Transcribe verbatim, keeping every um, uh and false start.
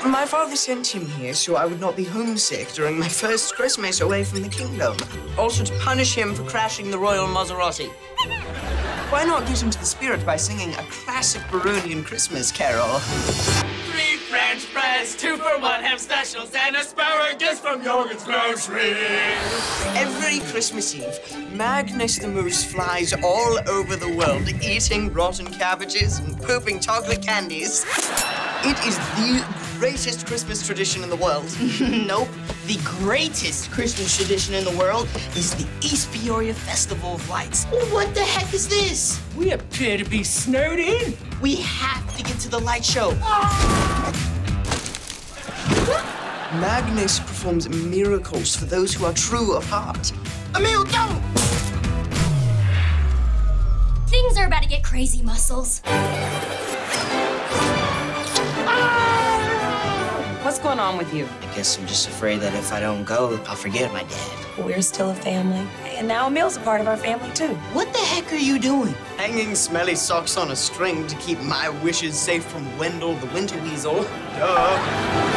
My father sent him here so I would not be homesick during my first Christmas away from the kingdom. Also to punish him for crashing the royal Maserati. Why not get into the spirit by singing a classic Baronian Christmas carol? Three French fries, two for one, ham specials, and asparagus from Jorgen's Grocery. Every Christmas Eve, Magnus the Moose flies all over the world, eating rotten cabbages and pooping chocolate candies. It is the greatest Christmas tradition in the world. Nope. The greatest Christmas tradition in the world is the East Peoria Festival of Lights. What the heck is this? We appear to be snowed in. We have to get to the light show. Magnus performs miracles for those who are true of heart. Emil, don't! Things are about to get crazy, Muscles. What's going on with you? I guess I'm just afraid that if I don't go, I'll forget my dad. We're still a family. And now Emil's a part of our family, too. What the heck are you doing? Hanging smelly socks on a string to keep my wishes safe from Wendell the Winter Weasel. Duh.